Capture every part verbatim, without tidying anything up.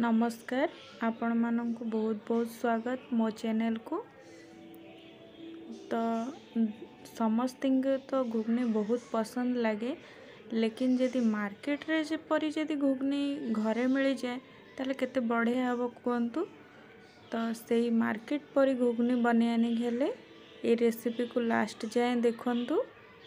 नमस्कार आपण मानक बहुत बहुत स्वागत मो चैनल को। तो समस्त तो घुगनी बहुत पसंद लगे, लेकिन जदि मार्केट रे जेपरी जदि घुगनी घरे मिल जाए ताले केते बढ़िया हम कहतु। तो सही मार्केट परी घुगनी बनैयानी हेले ये रेसिपी को लास्ट जाए देखंतु।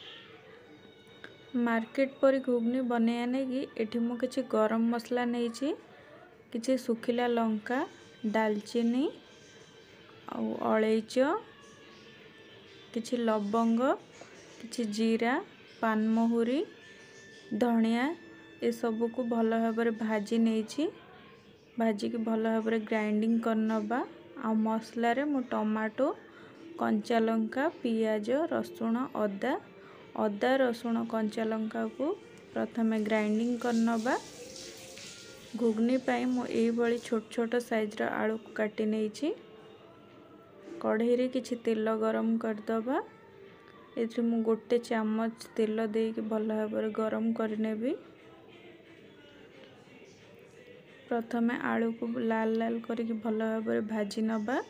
मार्केट परी घुगनी बनैयाने की एठी मु किछि गरम मसला नहीं छी, किछि सुखिला लंका, दालचीनी और अलैच, किछि लवंग, किछि जीरा, पानमहुरी, धनिया ये सब को भल भाव भाजी नहीं भाजी की भल भाव ग्राइंडिंग करनबा। आ मसला रे मु टमाटो, कंचा लंका, पियाज, रसुण, अदा अदा रसुण कंचा लंका को प्रथमे ग्राइंडिंग करनबा। घुगनी पाई मु एई भली छोट छोट साइज रा आलू को काटी नहीं। कढ़ई रे किछि तेल गरम करदबा। एथि मु गोटे चम्मच तेल दे के भल भाव गरम करनेबी। प्रथमे आलू को लाल लाल करके भल भाव भाजी नबा।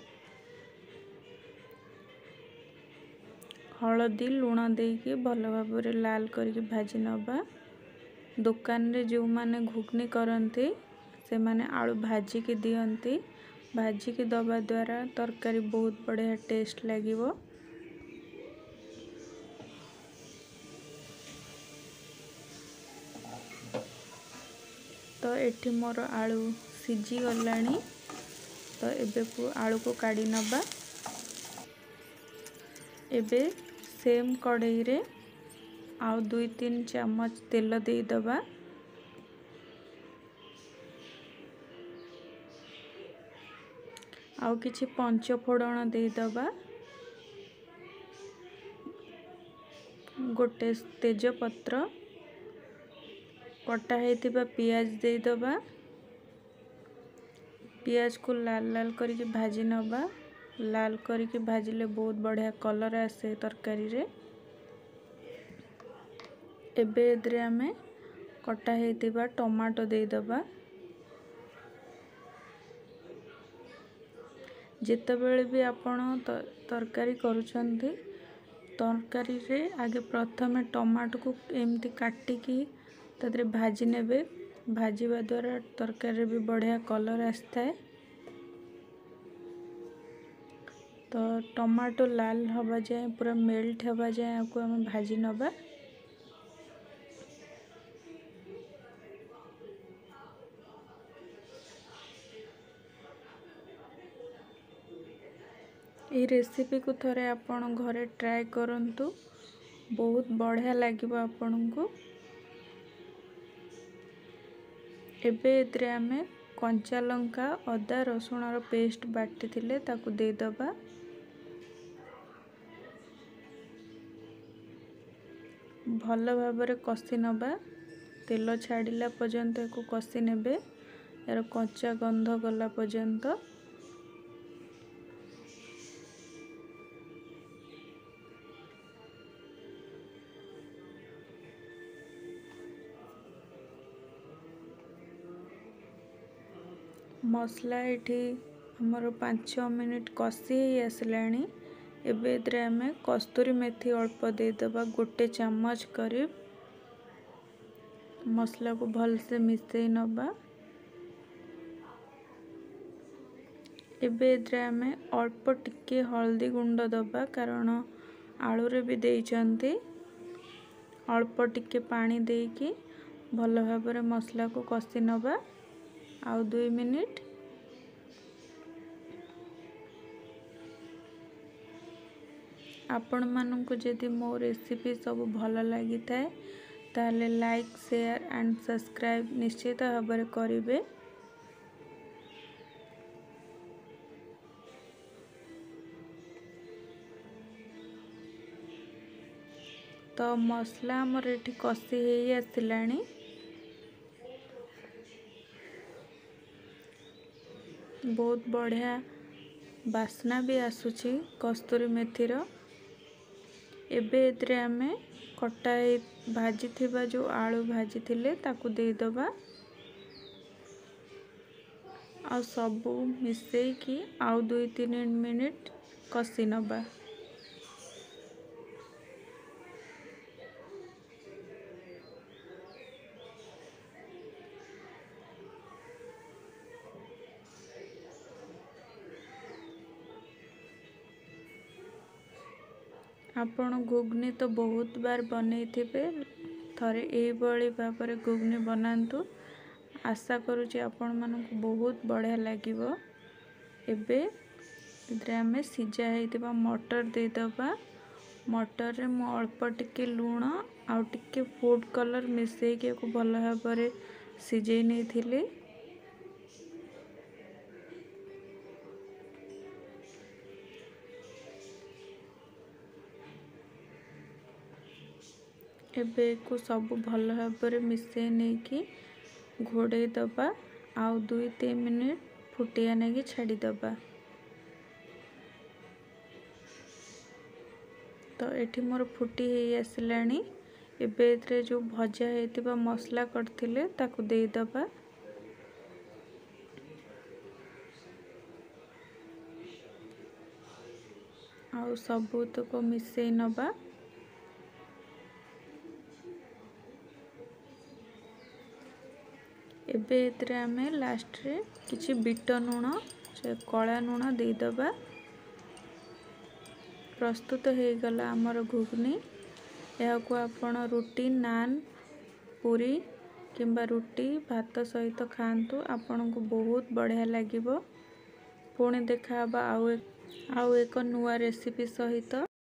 हलदी लुण दे के भल भाव लाल करके भाजी नबा। दुकान रे जो माने घुगनी करंती से माने आलू भाजी के दियंती। भाजी के दबा द्वारा तरकारी बहुत बढ़िया टेस्ट लागिवो। तो एठी मोर आलू सिझी गलानी। तो एबे को आलू को काढ़ी नबा। एबे सेम कढ़ई रे आउ दुई तीन चम्मच तेल दे दबा। आउ किछि पंच फोड़न दे दबा। गोटे तेज पत्र, कटा हेतिबा पियाज दे दबा। पियाज को लाल लाल करके भाजी नबा। लाल करके भाजिले बहुत बढ़िया कलर आसे तरकारी रे। एबे एदरे आमे कटा हेतिबा टमाटो दे दबा। जितेबेले भी आपण तरकारी करूछंती तरकारी रे आगे प्रथमे टमाटो को एमती काटिकी तादरे भाजी नेबे। भाजीबा द्वारा तरकारी भी बढ़िया कलर आसता है। तो टमाटो लाल हवा जाए पूरा मेल्ट हवा जाए आपको हमें भाजी नबा। ये रेसिपी को थोड़े आपण घरे ट्राई करंतु, बहुत बढ़िया लागिबो आपण को। एबे एतरे आमे कंचा लंका, अदा रसुण रो पेस्ट बाटी थिले ताकू दे दबा। भल भाव रे कसी नबा। तेल छाड़िला पर्यंत को कसी नेबे, यार कच्चा गंध गला पर्यंत। मसला एठी हमर पाँच छह मिनट कसी आसलानी। एबे एतरे आमे कस्तूरी मेथी अल्प दे दबा, गोटे चम्मच करीब। मसला को भल से मिसई नबा। एबे एतरे आमे अल्प टिके हल्दी गुंड दबा, कारण आलू रे भी देइचंती। अल्प टिके पानी देकी भल भाव रे मसला को कसी नबा आउ दुई मिनिट। आपण मानक जदि मो रेसिपी सब भल लगी थाए ताले लाइक शेयर एंड सब्सक्राइब निश्चित भाव में करिवे। तो मसला हमर एठी कसी हेई आसिलानी। बहुत बढ़िया बास्ना भी आसुची कस्तूरी मेथीर। एबे एतरे आमे कटा भाजी थिबा जो आलू भाजी थिले ताकू दे दबा। ଆଉ ସବୁ ମିଶେଇକି ଆଉ ଦୁଇ ତିନି ମିନିଟ୍ କଷି ନବା। ଆପଣ ଘୁଗ୍ନି ତ ବହୁତ ବାର ବନେଇଥିବେ, ଥରେ ଏଇଭଳି ଭାବରେ ଘୁଗ୍ନି ବନାନ୍ତୁ। ଆଶା କରୁଛି ଆପଣମାନଙ୍କୁ ବହୁତ ବଢ଼ିଆ ଲାଗିବ। ଏବେ ଏଥିରେ ଆମେ ସିଝା ହେଇଥିବା ମଟର ଦେଇଦେବା। ମଟରରେ ମୁଁ ଅଳ୍ପ ଟିକେ ଲୁଣ ଆଉ ଟିକେ ଫୁଡ୍ କଲର୍ ମିଶେଇକି ୟାକୁ ଭଲ ଭାବରେ ସିଝେଇ ନେଇଥିଲି। ଏବେ ୟାକୁ ସବୁ ଭଲ ଭାବରେ ମିଶେଇ ନେଇକି ଘୋଡ଼େଇ ଦେବା। ଆଉ ଦୁଇ ତିନି ମିନିଟ୍ ଫୁଟିବା ନେଇକି ଛାଡ଼ିଦେବା। ତ ଏଠି ମୋର ଫୁଟି ହେଇ ଆସିଲାଣି। ଏବେ ଏଥିରେ ଯେଉଁ ଭଜା ହେଇଥିବା ମସଲା କରିଥିଲେ ତାକୁ ଦେଇଦେବା। ଆଉ ସବୁତକ ମିଶେଇ ନେବା। ଏବେ ଏଥିରେ ଆମେ ଲାଷ୍ଟରେ କିଛି ବିଟ ଲୁଣ, କଳା ଲୁଣ ଦେଇଦେବା। ପ୍ରସ୍ତୁତ ହେଇଗଲା ଆମର ଘୁଗ୍ନି। ଏହାକୁ ଆପଣ ରୁଟି, ନାନ୍, ପୁରୀ କିମ୍ବା ରୁଟି, ଭାତ ସହିତ ଖାଆନ୍ତୁ। ଆପଣଙ୍କୁ ବହୁତ ବଢ଼ିଆ ଲାଗିବ। ପୁଣି ଦେଖା ହେବା ଆଉ ଆଉ ଏକ ନୂଆ ରେସିପି ସହିତ।